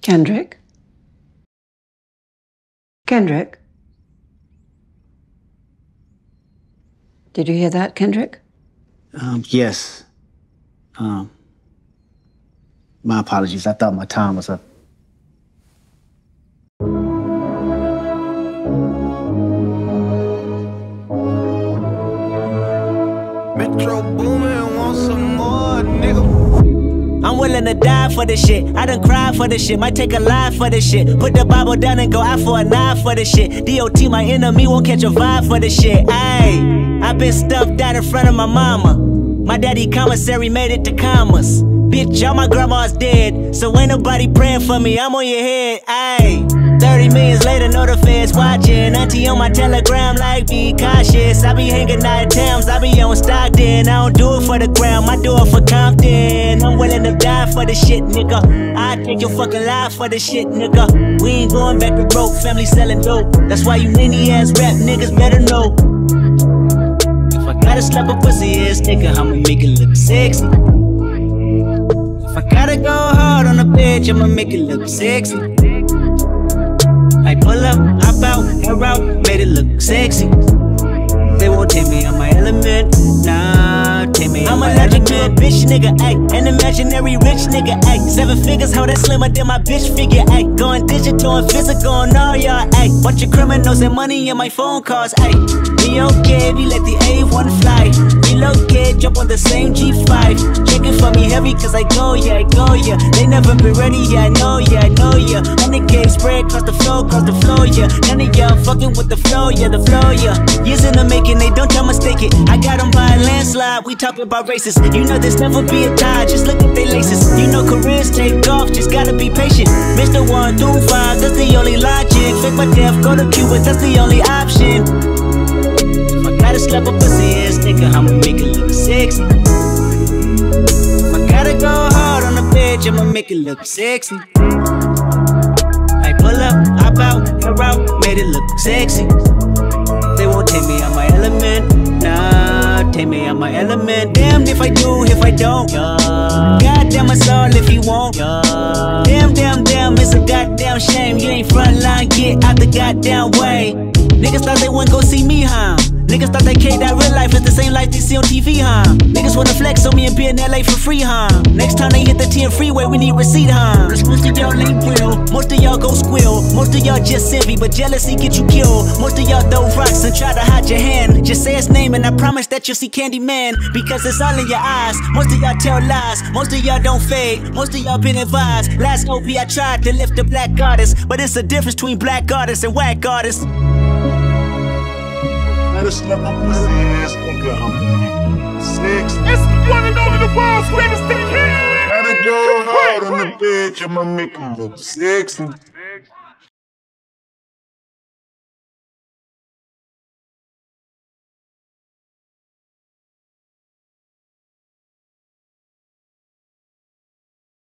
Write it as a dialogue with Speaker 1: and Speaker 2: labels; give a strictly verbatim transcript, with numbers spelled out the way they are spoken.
Speaker 1: Kendrick? Kendrick? Did you hear that, Kendrick?
Speaker 2: Um, yes. Um, my apologies. I thought my time was up.
Speaker 3: Metro Boomin want some more, nigga.
Speaker 4: I'm willing to die for this shit. I done cried for this shit. Might take a life for this shit. Put the Bible down and go out for a knife for this shit. D O T, my enemy, won't catch a vibe for this shit. Ayy, I been stuffed out in front of my mama. My daddy commissary made it to commas. Bitch, all my grandma's dead, so ain't nobody praying for me. I'm on your head, ayy. thirty millions later, know the feds watching. Auntie on my telegram like, be cautious. I be hanging out at Tams, I be on Stockton. I don't do it for the gram, I do it for Compton. I'm willing to die for the shit, nigga. I take your fucking life for the shit, nigga. We ain't going back to broke, family selling dope. That's why you ninny ass rap niggas better know. If I gotta slap a pussy ass nigga, I'ma make it look sexy. If I gotta go hard on a bitch, I'ma make it look sexy. I pull up, hop out, hair out, made it look sexy. They won't take me on my element, nah, take me on my element. I'm a legendary bitch nigga, ayy, an imaginary rich nigga, ayy. Seven figures, how that slimmer than my bitch figure, ayy. Going digital and physical on all y'all, ayy. Bunch of criminals and money in my phone calls, ayy. Be okay, we let the A one fly. Relocate, jump on the same G five. Check it for me heavy, cause I go, yeah, I go, yeah. They never been ready, yeah, I know, yeah, I know, yeah. When the game spread, cross the flow, cross the flow, yeah. None of y'all fucking with the flow, yeah, the flow, yeah. Years in the making, they don't try mistake it. I got them by a landslide, we talking about races. You know there's never be a tie, just look at they laces. You know careers take off, just gotta be patient. Mister one through five, that's the only logic. Fake my death, go to Cuba, that's the only option. If I gotta slap a pussy ass nigga, I'ma make it look sexy. If I gotta go hard on a bitch, I'ma make it look sexy. I pull up, hop out, hair out, made it look sexy. They won't take me on my element, nah, take me on my element. Damned if I do, if I don't, yeah. Goddamn my soul if you won't, yeah. Damn, damn, damn, it's a goddamn shame. You ain't frontline, get out the goddamn way. Niggas thought they wouldn't go see me, huh? Niggas thought they K that real life is the same life they see on T V, huh? Niggas wanna flex on me and be in L A for free, huh? Next time they hit the T and freeway, we need receipt, huh? Cause most of y'all ain't real, most of y'all go squill. Most of y'all just envy, but jealousy get you killed. Most of y'all throw rocks and try to hide your hand. Just say his name and I promise that you'll see Candyman. Because it's all in your eyes, most of y'all tell lies. Most of y'all don't fade, most of y'all been advised. Last O P I tried to lift the black artist, but it's the difference between black artists and whack artists.
Speaker 3: It's the one and only the world's greatest thing. Gotta go hard on the bitch, I'ma make it look sexy.